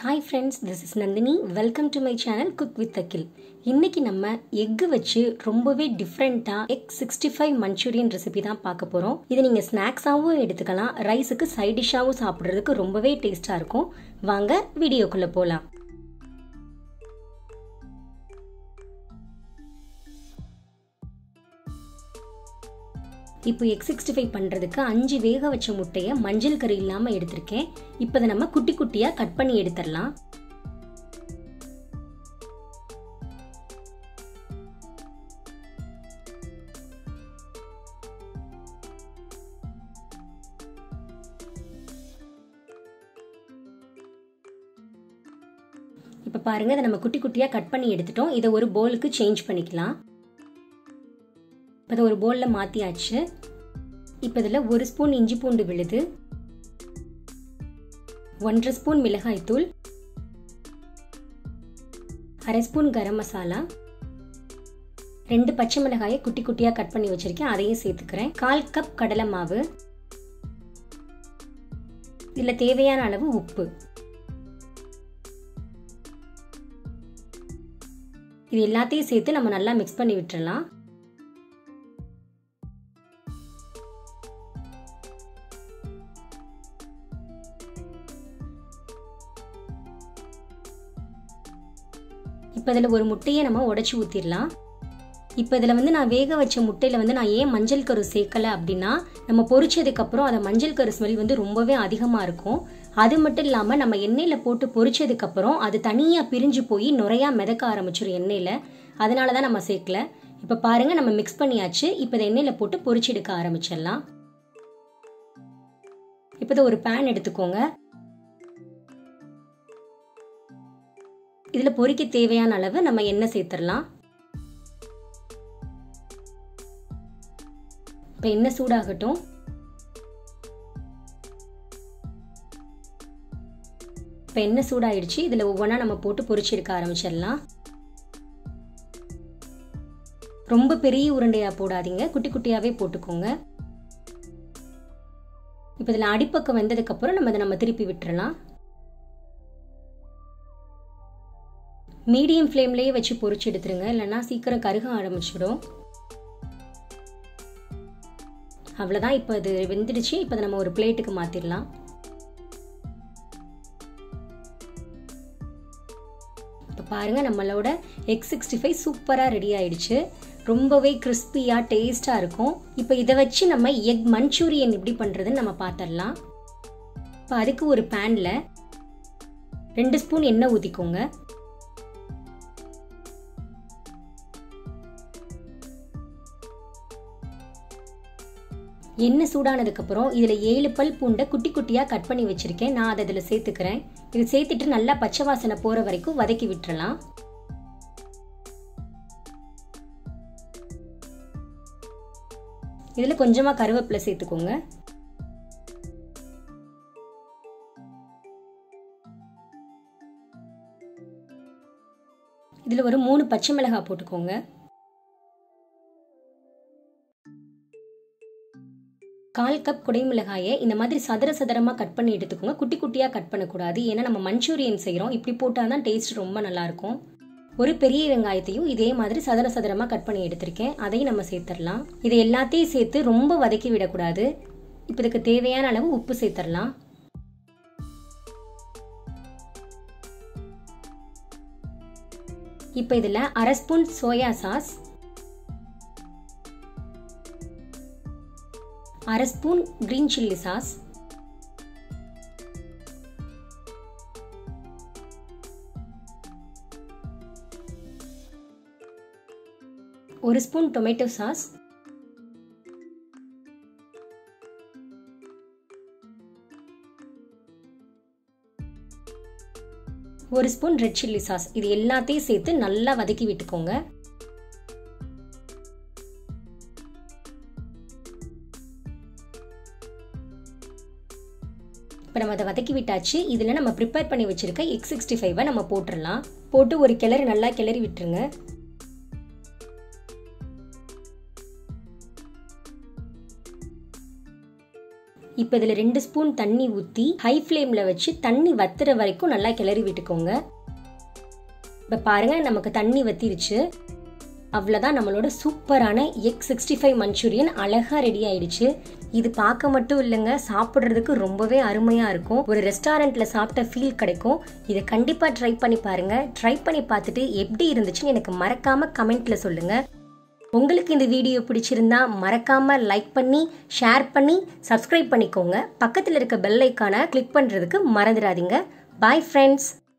Hi friends, this is Nandini. Welcome to my channel Cook with Akhil. இன்னைக்கு நம்ம egg வச்சு ரொம்பவே டிஃப்ரெண்டா எக் 65 மஞ்சூரியன் ரெசிபி தான் பார்க்க போறோம். இது நீங்க ஸ்நாக்ஸாவும் எடுத்துக்கலாம், ரைஸுக்கு சைட் டிஷ்ஷாவும் சாப்பிடுறதுக்கு ரொம்பவே டேஸ்டா இருக்கும். வாங்க வீடியோக்குள்ள போலாம். இப்போ எக் 65 பண்றதுக்கு 5 வேக வச்ச முட்டைய மஞ்சள் கரு இல்லாம எடுத்திருக்கேன். இப்போ இத நம்ம குட்டி குட்டியா கட் பண்ணி எடுத்துறலாம். இப்போ பாருங்க, இத நம்ம குட்டி குட்டியா கட் பண்ணி எடுத்துட்டோம். இத ஒரு பவுலுக்கு சேஞ்ச் பண்ணிக்கலாம். இப்போ ஒரு பவுல்ல மாத்தியாச்சு. இப்போ இதுல 1 ஸ்பூன் இஞ்சி பூண்டு விழுது, 1.5 ஸ்பூன் மிளகாய் தூள், 1/2 ஸ்பூன் கரம் மசாலா, 2 பச்சை மிளகாயை குட்டி குட்டியா கட் பண்ணி வச்சிருக்கேன், அதையும் சேர்த்துக்கிறேன். 1/4 கப் கடலை மாவு, இதுல தேவையான அளவு உப்பு. இது எல்லாத்தையும் சேர்த்து நம்ம நல்லா மிக்ஸ் பண்ணி விட்டுறலாம். இப்போ இதில் ஒரு முட்டையை நம்ம உடைச்சி ஊற்றிடலாம். இப்போ இதில் நான் வேக வச்ச முட்டையில் நான் ஏன் மஞ்சள் கரு சேர்க்கலை அப்படின்னா, நம்ம பொரிச்சதுக்கப்புறம் அந்த மஞ்சள் கரு ஸ்மெல் ரொம்பவே அதிகமாக இருக்கும். அது மட்டும் இல்லாமல் நம்ம எண்ணெயில் போட்டு பொரிச்சதுக்கப்புறம் அது தனியாக பிரிஞ்சு போய் நுரையா மிதக்க ஆரம்பிச்சிடும் எண்ணெயில். அதனால தான் நம்ம சேர்க்கல. இப்போ பாருங்கள், நம்ம மிக்ஸ் பண்ணியாச்சு. இப்போ இதை எண்ணெயில் போட்டு பொரிச்சு எடுக்க ஆரம்பிச்சிடலாம். இப்போ இதை ஒரு பேன் எடுத்துக்கோங்க. இதுல பொரிக்க தேவையான அளவு நம்ம எண்ணெய் சேர்த்துடலாம். இப்ப எண்ணெய் சூடாகட்டும். இப்ப எண்ணெய் சூடாயிடுச்சு. இதுல ஒவ்வொன்றா நம்ம போட்டு பொரிச்சு எடுக்க ஆரம்பிச்சிடலாம். ரொம்ப பெரிய உருண்டையா போடாதீங்க, குட்டி குட்டியாவே போட்டுக்கோங்க. இப்ப இதுல அடிப்பக்கம் வெந்ததுக்கு அப்புறம் நம்ம திருப்பி விட்டுறலாம். மீடியம் ஃப்ளேம்லயே வச்சு பொரிச்சு எடுத்துருங்க, இல்லைன்னா சீக்கிரம் கருக ஆரம்பிச்சிடும். அவ்வளோதான். இப்போ இது வெந்துடுச்சு. இப்போ நம்ம ஒரு பிளேட்டுக்கு மாத்திடலாம். இப்போ பாருங்க, நம்மளோட எக் 65 சூப்பரா ரெடி ஆயிடுச்சு. ரொம்பவே கிறிஸ்பியா டேஸ்டா இருக்கும். இப்போ இதை வச்சு நம்ம எக் மஞ்சூரியன் எப்படி பண்றதுன்னு நம்ம பார்த்துடலாம். இப்போ அதுக்கு ஒரு பேன்ல 2 ஸ்பூன் எண்ணெய் ஊத்திக்கோங்க. எண்ணெய் சூடானதுக்கு அப்புறம் இதுல 7 பல் பூண்டை குட்டி குட்டியா கட் பண்ணி வச்சிருக்கேன். நான் அதை இதுல சேர்த்துக்கிறேன். இது சேர்த்துட்டு நல்லா பச்சை வாசனை போற வரைக்கும் வதக்கி விட்டுறலாம். இதுல கொஞ்சமா கருவேப்பிலை சேர்த்துக்கோங்க. இதுல ஒரு 3 பச்சை மிளகாய் போட்டுக்கோங்க. 1/4 கப் குடைமிளகாயை இந்த மாதிரி சதுர சதுரமா கட் பண்ணி எடுத்துக்கோங்க. குட்டி குட்டியா கட் பண்ணக்கூடாது, ஏன்னா நம்ம மஞ்சூரியன் செய்யறோம். இப்படி போட்டாதான் டேஸ்ட் ரொம்ப நல்லா இருக்கும். ஒரு பெரிய வெங்காயத்தையும் இதே மாதிரி சதுர சதுரமா கட் பண்ணி எடுத்திருக்கேன், அதையும் நம்ம சேர்த்துடலாம். இதை எல்லாத்தையும் சேர்த்து ரொம்ப வதக்கி விடக்கூடாது. இப்போ இதுக்கு தேவையான அளவு உப்பு சேர்த்துடலாம். இப்போ இதுல 1/2 spoon soya sauce, 1/2 spoon green chilli sauce, 1 spoon tomato sauce, 1 spoon red chilli sauce. இது எல்லாத்தையும் சேர்த்து நல்லா வதக்கி விட்டுக்கோங்க. இப்போ நம்ம அதை வதக்கி விட்டாச்சு. இதில் நம்ம ப்ரிப்பேர் பண்ணி வச்சிருக்க எக் 65 நம்ம போட்டுடலாம். போட்டு ஒரு கிளறி நல்லா கிளறி விட்டுருங்க. இப்போ இதில் 2 ஸ்பூன் தண்ணி ஊற்றி ஹை ஃப்ளேமில் வச்சு தண்ணி வத்துற வரைக்கும் நல்லா கிளறி விட்டுக்கோங்க. இப்போ பாருங்கள், நமக்கு தண்ணி வத்திருச்சு. அவ்வளோதான், நம்மளோட சூப்பரான எக் 65 மஞ்சூரியன் அழகாக ரெடி ஆயிடுச்சு. இது பார்க்க மட்டும் இல்லைங்க, சாப்பிட்றதுக்கு ரொம்பவே அருமையாக இருக்கும். ஒரு ரெஸ்டாரண்ட்டில் சாப்பிட்ட ஃபீல் கிடைக்கும். இதை கண்டிப்பாக ட்ரை பண்ணி பாருங்கள். ட்ரை பண்ணி பார்த்துட்டு எப்படி இருந்துச்சுன்னு எனக்கு மறக்காமல் கமெண்ட்டில் சொல்லுங்கள். உங்களுக்கு இந்த வீடியோ பிடிச்சிருந்தா மறக்காம லைக் பண்ணி ஷேர் பண்ணி சப்ஸ்கிரைப் பண்ணிக்கோங்க. பக்கத்தில் இருக்க பெல் ஐக்கானை கிளிக் பண்ணுறதுக்கு மறந்துடாதீங்க. Bye friends.